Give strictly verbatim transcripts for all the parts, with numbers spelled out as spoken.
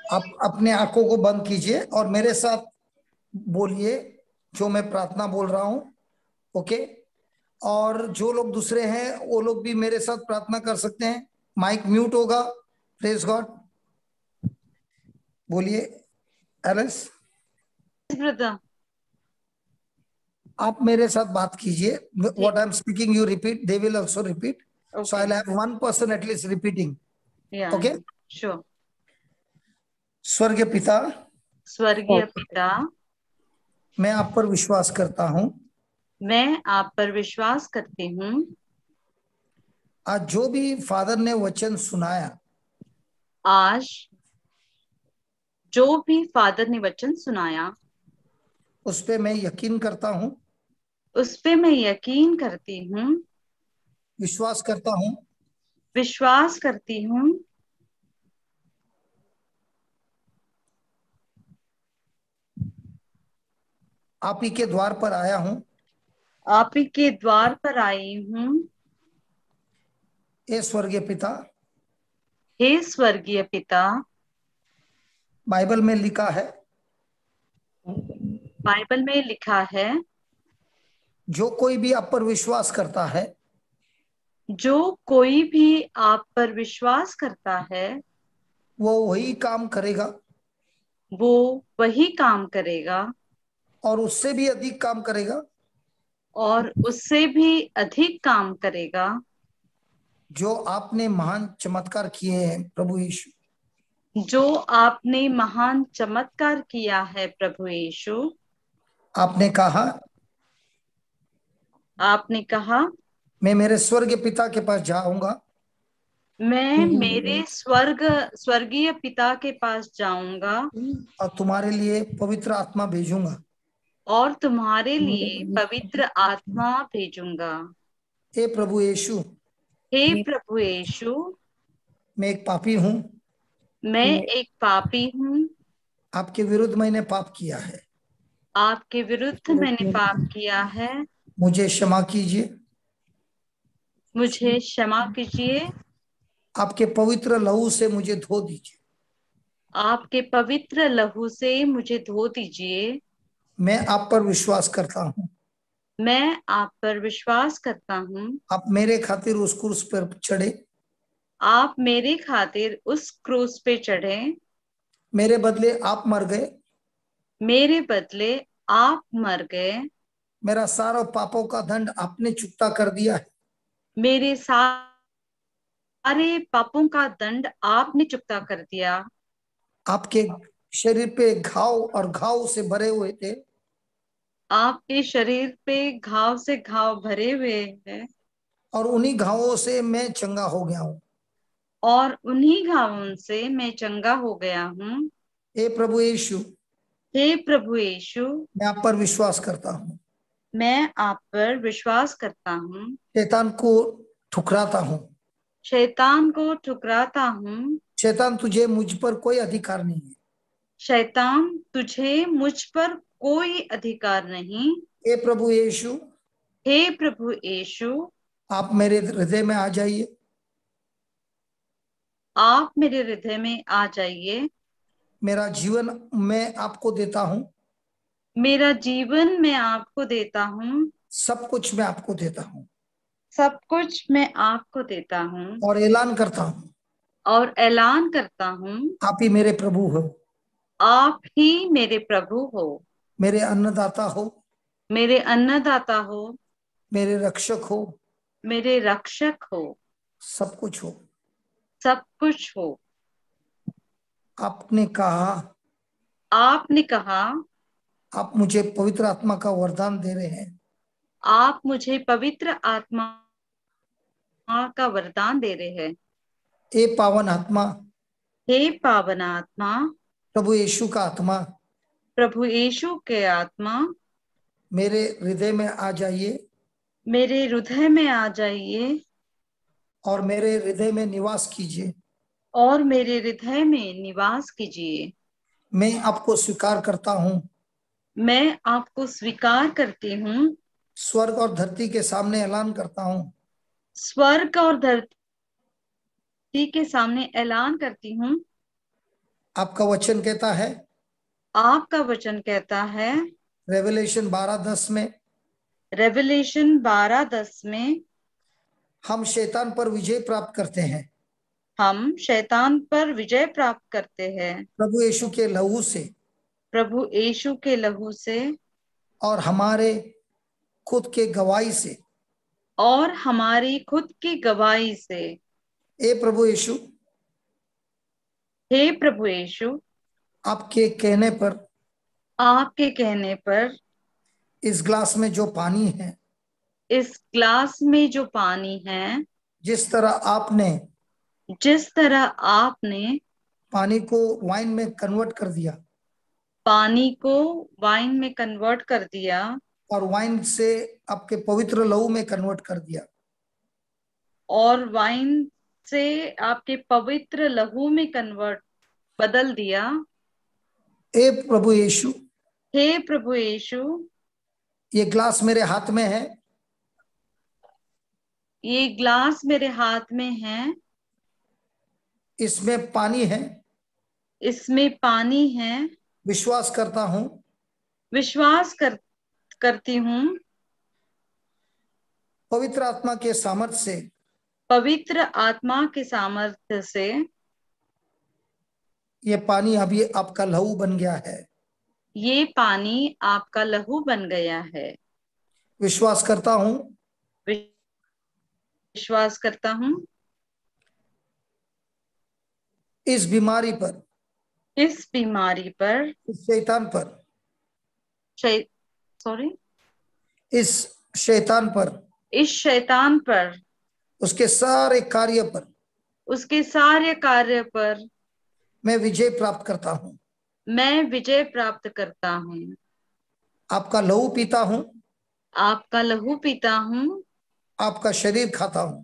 आप अपने आंखों को बंद कीजिए और मेरे साथ बोलिए जो मैं प्रार्थना बोल रहा हूं। ओके। और जो लोग दूसरे हैं वो लोग भी मेरे साथ प्रार्थना कर सकते हैं। माइक म्यूट होगा। Praise God. बोलिए एलिस। ब्रदर। आप मेरे साथ बात कीजिए। व्हाट ठीक आई है। Am speaking you repeat, they will also repeat. So I okay. Will have one person at least repeating. या ओके। श्योर। स्वर्गीय पिता, स्वर्गीय पिता, मैं आप पर विश्वास करता हूं। मैं आप पर विश्वास करती हूँ। आज जो भी फादर ने वचन सुनाया, आज जो भी फादर ने वचन सुनाया, उस पे मैं यकीन करता हूं, उस पे मैं यकीन करती हूँ, विश्वास करता हूं। विश्वास करती हूँ। आप ही के द्वार पर आया हूं। आप ही के द्वार पर आई हूँ। ए स्वर्गीय पिता, हे स्वर्गीय पिता, बाइबल में लिखा है, बाइबल में लिखा है, जो कोई भी आप पर विश्वास करता है, जो कोई भी आप पर विश्वास करता है, वो वही काम करेगा वो वही काम करेगा और उससे भी अधिक काम करेगा, और उससे भी अधिक काम करेगा, जो आपने महान चमत्कार किए हैं प्रभु यीशु। जो आपने महान चमत्कार किया है प्रभु यीशु। आपने कहा, आपने कहा, मैं मेरे स्वर्गीय पिता के पास जाऊंगा मैं मेरे स्वर्ग स्वर्गीय पिता के पास जाऊंगा और तुम्हारे लिए पवित्र आत्मा भेजूंगा। और तुम्हारे लिए पवित्र आत्मा भेजूंगा। हे प्रभु यीशु, हे प्रभु यीशु, मैं एक पापी हूँ। मैं एक पापी हूँ। आपके विरुद्ध मैंने पाप किया है। आपके विरुद्ध मैंने पाप किया है। मुझे क्षमा कीजिए। मुझे क्षमा कीजिए। आपके पवित्र लहू से मुझे धो दीजिए। आपके पवित्र लहू से मुझे धो दीजिए। मैं आप पर विश्वास करता हूँ। मैं आप पर विश्वास करता हूँ। आप मेरे खातिर उस क्रूस पर चढ़े, आप मेरे खातिर उस क्रूस पे चढ़े। मेरे बदले आप मर गए। मेरे बदले आप मर गए। मेरा सारा पापों का दंड आपने चुकता कर दिया है। मेरे सारे पापों का दंड आपने चुकता कर दिया। आपके शरीर पे घाव और घाव से भरे हुए थे, आपके शरीर पे घाव से घाव भरे हुए हैं और उन्हीं घावों से मैं चंगा हो गया हूँ। और उन्हीं घावों से मैं चंगा हो गया हूँ। हे प्रभु यीशु, हे प्रभु यीशु, मैं आप पर विश्वास करता हूँ। मैं आप पर विश्वास करता हूँ। शैतान को ठुकराता हूँ। शैतान को ठुकराता हूँ। शैतान, तुझे मुझ पर कोई अधिकार नहीं है। शैतान, तुझे मुझ पर कोई अधिकार नहीं। हे प्रभु यीशु, हे प्रभु यीशु, आप मेरे हृदय में आ जाइए। आप मेरे हृदय में आ जाइए। मेरा जीवन मैं आपको देता हूँ। मेरा जीवन मैं आपको देता हूँ। सब कुछ मैं आपको देता हूँ सब कुछ मैं आपको देता हूँ और ऐलान करता हूँ, और ऐलान करता हूँ, आप ही मेरे प्रभु हो, आप ही मेरे प्रभु हो, मेरे अन्नदाता हो, मेरे अन्नदाता हो, मेरे रक्षक हो, मेरे रक्षक हो, सब कुछ हो। सब कुछ हो। आपने कहा, आपने कहा, आप मुझे पवित्र आत्मा का वरदान दे रहे हैं। आप मुझे पवित्र आत्मा का वरदान दे रहे हैं। ए पावन आत्मा, हे पावन आत्मा, प्रभु यीशु का आत्मा, प्रभु यीशु के आत्मा, मेरे हृदय में आ जाइए मेरे हृदय में आ जाइए और मेरे हृदय में निवास कीजिए। और मेरे हृदय में निवास कीजिए। मैं आपको स्वीकार करता हूँ। मैं आपको स्वीकार करती हूँ। स्वर्ग और धरती के सामने ऐलान करता हूँ, स्वर्ग और धरती के सामने ऐलान करती हूँ, आपका वचन कहता है, आपका वचन कहता है, रेवलेशन बारह दस में, रेवलेशन बारह दस में, हम शैतान पर विजय प्राप्त करते हैं हम शैतान पर विजय प्राप्त करते हैं प्रभु यीशु के लहू से प्रभु यीशु के लहू से और हमारे खुद के गवाही से। और हमारी खुद की गवाही से। ए प्रभु यीशु, हे प्रभु यीशु, आपके कहने पर, आपके कहने पर इस ग्लास में जो पानी है, इस ग्लास में जो पानी है, जिस तरह आपने जिस तरह आपने पानी को वाइन में कन्वर्ट कर दिया पानी को वाइन में कन्वर्ट कर दिया और वाइन से आपके पवित्र लहू में कन्वर्ट कर दिया, और वाइन से आपके पवित्र लहू में कन्वर्ट बदल दिया। ए प्रभु यीशु, हे प्रभु यीशु, ये ग्लास मेरे हाथ में है, ये ग्लास मेरे हाथ में है, इसमें पानी है, इसमें पानी है। विश्वास करता हूं विश्वास कर करती हूँ पवित्र आत्मा के सामर्थ्य से पवित्र आत्मा के सामर्थ्य से ये पानी अभी आपका लहू बन गया है। ये पानी आपका लहू बन गया है। विश्वास करता हूं विश्वास करता हूँ इस बीमारी पर, इस बीमारी पर, इस शैतान पर, सॉरी इस शैतान पर, इस शैतान पर, उसके सारे कार्य पर उसके सारे कार्य पर मैं विजय प्राप्त करता हूं। मैं विजय प्राप्त करता हूँ। आपका लहू पीता हूं, आपका लहू पीता हूँ, आपका शरीर खाता हूं।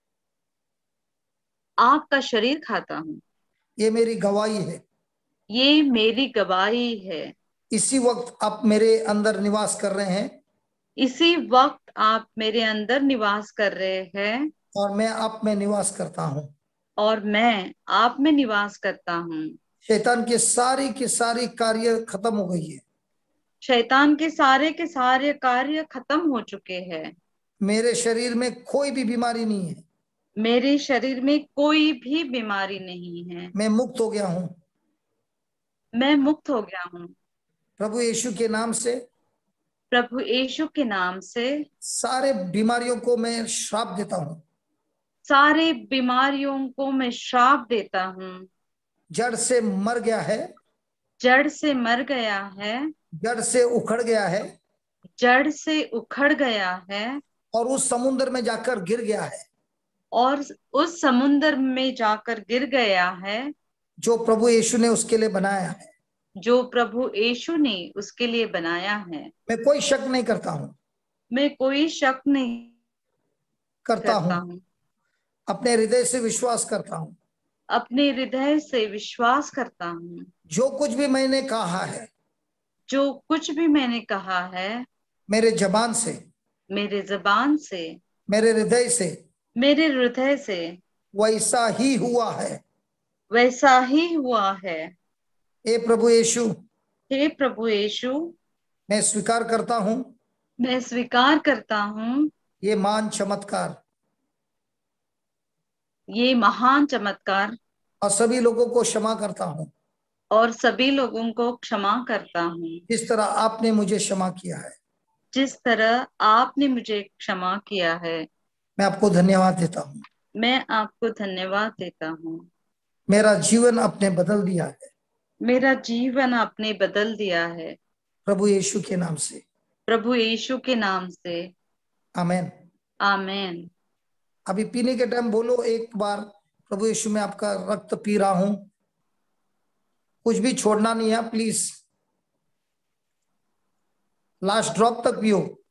आपका शरीर खाता हूँ। ये मेरी गवाही है। ये मेरी गवाही है। इसी वक्त आप मेरे अंदर निवास कर रहे हैं इसी वक्त आप मेरे अंदर निवास कर रहे हैं और मैं आप में निवास करता हूं। और मैं आप में निवास करता हूँ। शैतान की सारी की सारी कार्य खत्म हो गई है। शैतान के सारे के सारे कार्य खत्म हो चुके हैं। मेरे शरीर में कोई भी बीमारी नहीं है। मेरे शरीर में कोई भी बीमारी नहीं है। मैं मुक्त हो गया हूं। मैं मुक्त हो गया हूँ। प्रभु यीशु के नाम से, प्रभु यीशु के नाम से सारे बीमारियों को मैं श्राप देता हूं। सारे बीमारियों को मैं श्राप देता हूँ। जड़ से मर गया है, जड़ से मर गया है, जड़ से उखड़ गया है जड़ से उखड़ गया है और उस समुद्र में जाकर गिर गया है और उस समुद्र में जाकर गिर गया है जो प्रभु यीशु ने उसके लिए बनाया है। जो प्रभु यीशु ने उसके लिए बनाया है। मैं कोई शक नहीं करता हूं, मैं कोई शक नहीं करता करता हूं, हूँ। अपने हृदय से विश्वास करता हूं। अपने हृदय से विश्वास करता हूँ। जो कुछ भी मैंने कहा है जो कुछ भी मैंने कहा है मेरे जबान से, मेरे जबान से, मेरे हृदय से, मेरे हृदय से वैसा ही हुआ है। वैसा ही हुआ है। हे प्रभु यीशु, हे प्रभु यीशु, मैं स्वीकार करता हूं मैं स्वीकार करता हूँ ये महान चमत्कार ये महान चमत्कार और सभी लोगों को क्षमा करता हूं और सभी लोगों को क्षमा करता हूँ जिस तरह आपने मुझे क्षमा किया है। जिस तरह आपने मुझे क्षमा किया है। मैं आपको धन्यवाद देता हूं। मैं आपको धन्यवाद देता हूँ। मेरा जीवन आपने बदल दिया है मेरा जीवन आपने बदल दिया है प्रभु यीशु के नाम से। प्रभु यीशु के नाम से। आमेन। आमेन। अभी पीने के टाइम बोलो एक बार, प्रभु यीशु मैं आपका रक्त पी रहा हूं। कुछ भी छोड़ना नहीं है प्लीज, लास्ट ड्रॉप तक पियो।